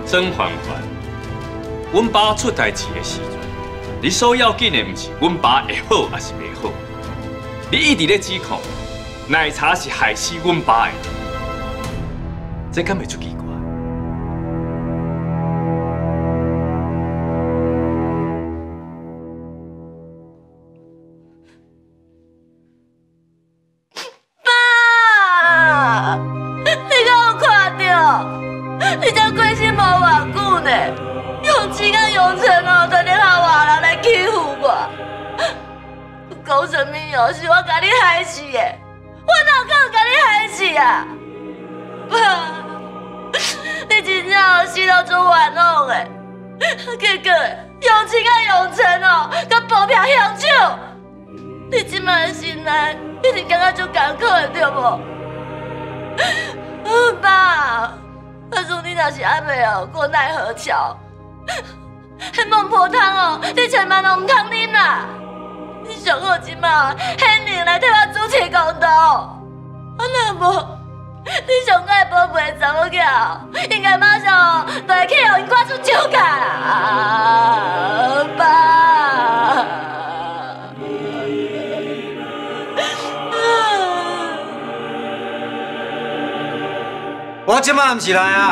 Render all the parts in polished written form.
曾嬛嬛，阮爸出代志的时阵，你所要紧的，毋是阮爸会好还是袂好，你一直咧指控奶茶是害死阮爸的，这敢袂出奇怪？ 爸，你敢有看到？你才过身无偌久呢，用钱甲用钱哦，在你下外人来欺负我。讲什么哦？是我甲你害死的，我哪可能甲你害死啊？爸，你真正哦死到做冤枉的，结果用钱甲用钱哦，甲保镖相手。你即摆的心内一定感觉足艰苦的，对无？爸。阿叔，你若是还袂哦过奈何桥，迄孟婆汤哦，你千万都唔通啉啦！你上好即马现人来替我主持公道，啊若无，你上爱宝贝的查某囝，应该马上就会去互因赶出酒家啦，爸。 我即马毋是来啊！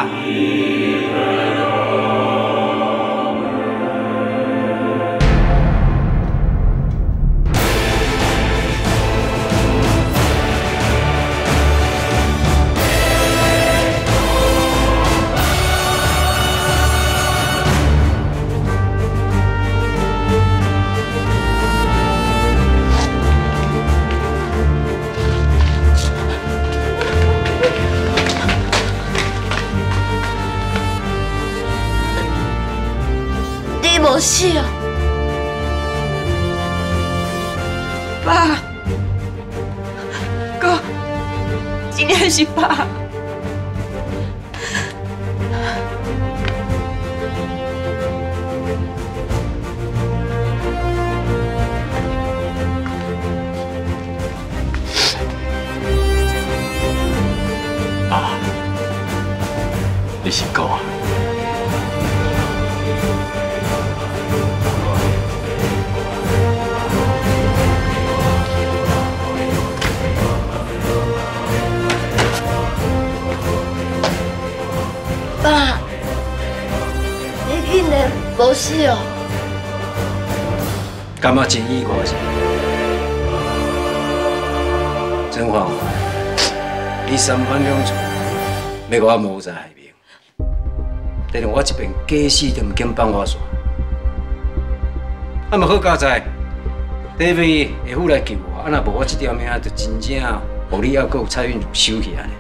无死哦， 爸，哥，真的是爸。 爸，你是狗啊？ 爸，你竟然无死哦！ 感觉真意外是？曾嬛嬛，你三番两次要我谋财害命，但是我一边假死都唔肯放我煞。啊，嘛好佳哉，第一位会府来救我，啊，若无我这条命就真正互你还阁有蔡韵如收起来呢。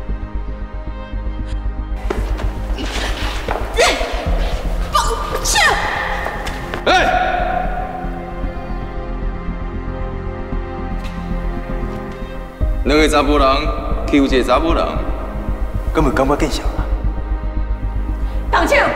两个查甫人欺负一个查某人，敢会感觉见笑啊？ 放手！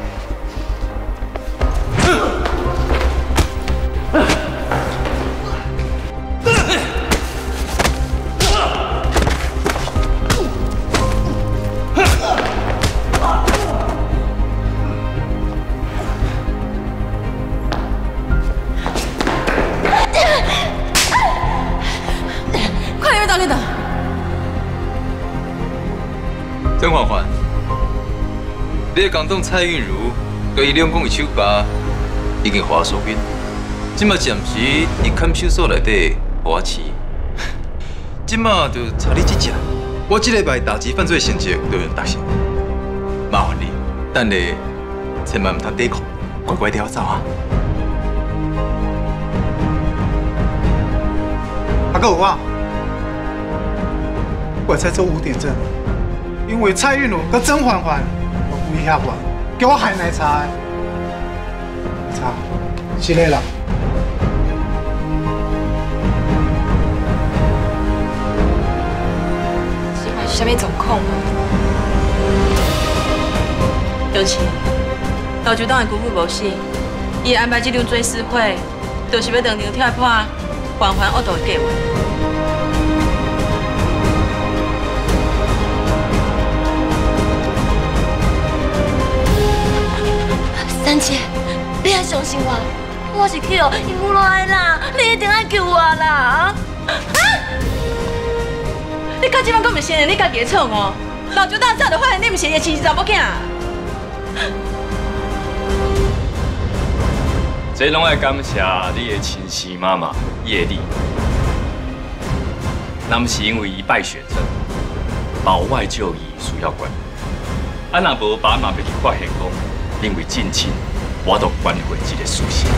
曾嬛嬛，你的公党蔡韵如，甲伊两公的手扒已经划所紧，即马暂时伫看守所内底，互我饲。即马就差你这只，我这礼拜打击犯罪成绩就用达成。麻烦你，等下千万唔通抵抗，乖乖地走啊！ 还有我在做5点证。因为蔡韵如跟曾嬛嬛有威胁我，叫我害奶茶的。奶茶，是你啦。 这嘛是啥物状况？就是投州党的姑父无死，伊安排这场追思会，就是要当场挑破嬛嬛恶毒的计划。 燕姐，你要相信我，我是去哦因母来啦，你一定要救我啦！ 你到即摆阁毋承认你家己的错哦？老周大早就发现你毋是伊的亲生查某囝。 这拢要感谢你的亲生妈妈叶丽，若毋是因为伊败血症，保外就医需要关。啊，若无爸妈被你发现讲，因为近亲，我都关回这个事实。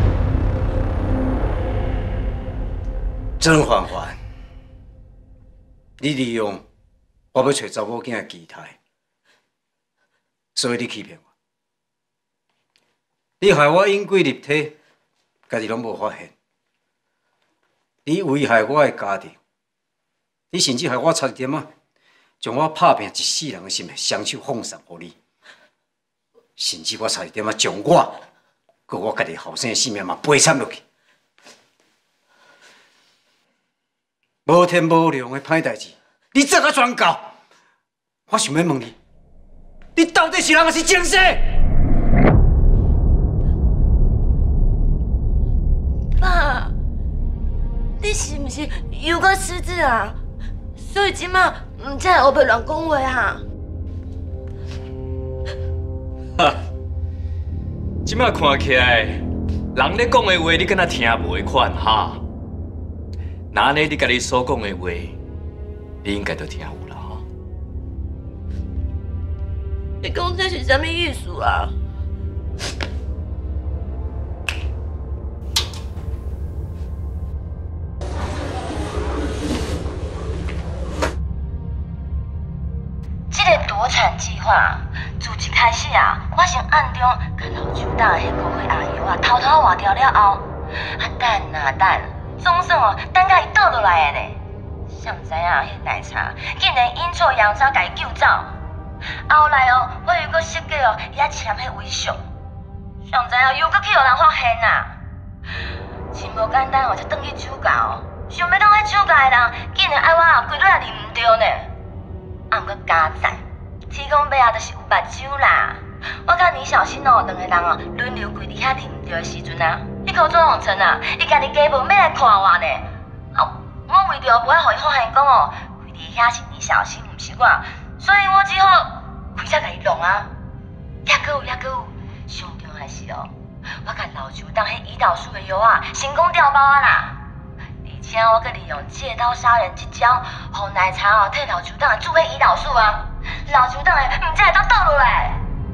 曾焕焕，你利用我要找查某囝的期待，所以你欺骗我。你害我阴鬼入体，家己拢无发现。你危害我的家庭，你甚至害我差一点啊，将我拍拼一世人的心双手奉送给你，甚至我差一点啊，将我，佮我家己后生的性命嘛赔惨落去。无天无量的歹代志，你做甲全到。我想要问你，你到底是人还是精神？ 爸，你是毋是又搁失智啊？所以即马唔才会乱讲话啊？ 哈，即摆看起来，人咧讲的话，你敢若听袂款哈？那安尼，你家己所讲的话，你应该都听有啦哈。 你讲这是啥物意思啊？这个夺产计划自一开始啊，我先暗中甲老周党的迄个会阿姨啊偷偷换掉了后，等啊等，总算哦等到伊倒落来的咧。谁知影迄奶茶竟然阴错阳差甲伊救走。后来哦，我又搁设计哦，伊遐签迄微信，谁知影又搁去互人发现啊！真无简单哦，才转去酒驾哦，想要当迄酒驾的人，竟然爱我啊，规日也认唔着呢。啊，毋过加载，天公伯啊，就是有目睭啦。我甲倪小新哦，两个人哦，轮流跪伫遐认唔着的时阵啊，迄个左永成啊，伊家己家门要来看我呢。啊，我为着不爱互伊发现讲哦，跪伫遐是倪小新，毋是我，所以我只好开车甲伊弄啊。还阁有，上重要的是哦，我甲老周当迄胰岛素的药啊，成功调包啊啦。而且我阁利用借刀杀人这招，互奶茶哦替老周当的注迄胰岛素啊，老周当的唔才会当倒落来。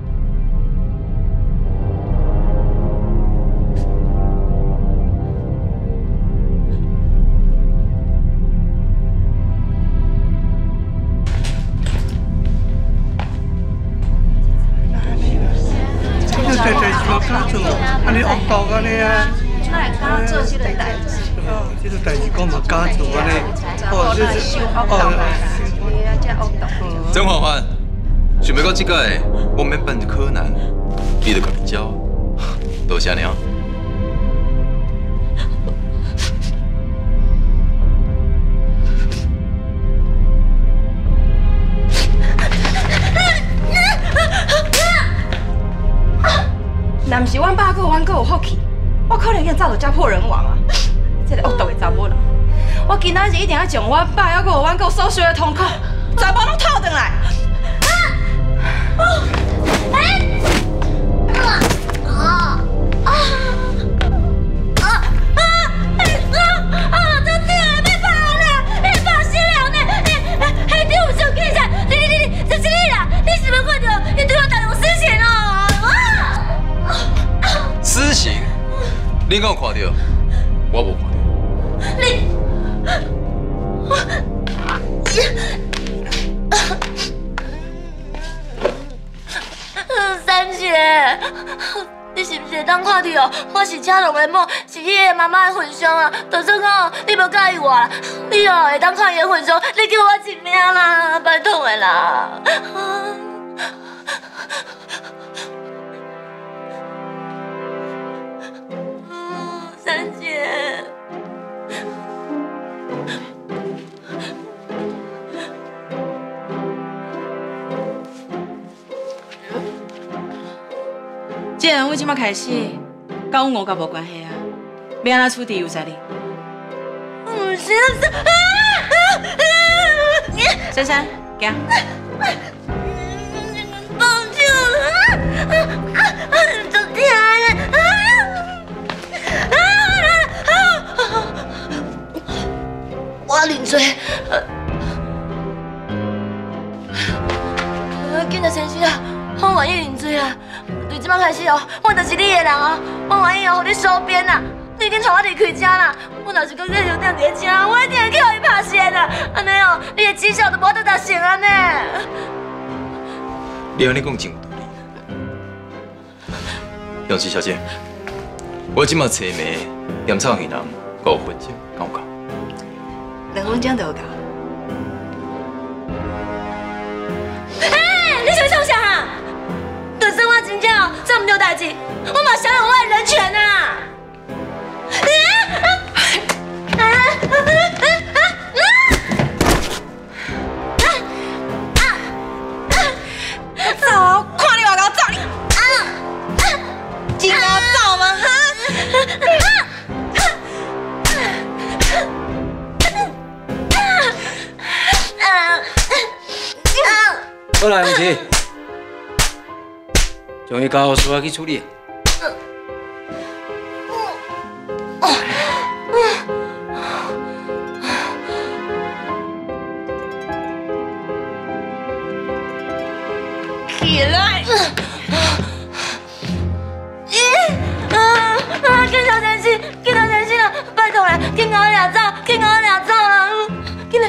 这代志无敢做，安尼恶毒安尼啊！ 哪会敢做这个代志？ 这个代志讲嘛敢做安尼，哦，这是曾焕焕，想要到这届，我免扮柯南，你就甲己教，多谢你啊！ 若毋是阮爸哥，阮哥有福气，我可能已经早就家破人亡啊！这个恶毒的查某人，我今仔日一定要将阮爸还有阮哥所受的痛苦，全部拢讨回来！ 私刑？你敢有看到？我无看到。 三姐，你是不是会当看到我是车龙的某，是迄个妈妈的魂伤啊？就算讲你无介意我，你哦会当看伊的魂伤，你救我一命啦，拜托的啦！三姐。 这个人为即摆开始，跟阮五甲无关系啊，要安怎处置由在你。 唔是， 珊珊，行。 放手了，就疼我认罪。紧着先生啊，我愿意认罪啊！从即摆开始哦，我就是你的人哦，我愿意哦，互你收编啦。你已经带我离开家啦，我若是搁继续踮伫家，我一定会去互伊拍死啦！安尼哦，你的绩效都无得达成安尼。 你安尼讲真有道理。永琪小姐，我即马找暝盐草鱼人5分钟，敢有够 2分钟就有够。 你是要创啥啊？就算我真正哦做唔对代志，我嘛享有我的人权啊！ 走啊！看你话甲我走你！真我走吗？哈！ 好啦，永琪，将伊交司法去处理。 起来！ 警察先生，警察先生啊，拜托啦，紧甲我掠走，紧甲我掠走啦！紧来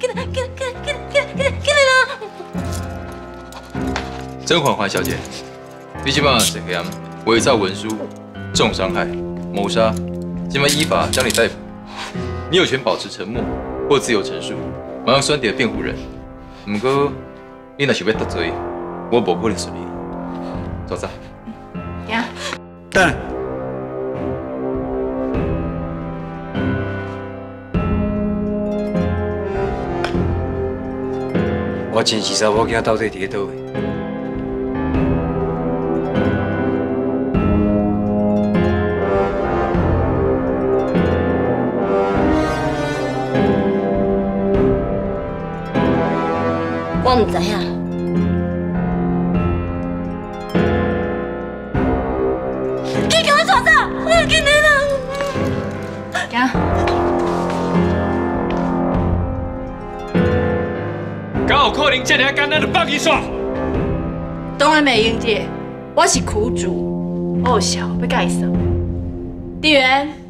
啦！ 曾环环小姐，你即摆涉嫌伪造文书、重伤害、谋杀，即摆依法将你逮捕。你有权保持沉默或自由陈述，马上选择辩护人。不过，你若想要得罪，我无可能顺利。走走。 行。 等。我真是查某囝到底伫咧倒位？ 我唔知影。你给我走走，我紧来啦！ 行。 敢有可能这尔简单就放伊煞？ 当然袂用姐，我是苦主，我有笑要甲伊说。店员。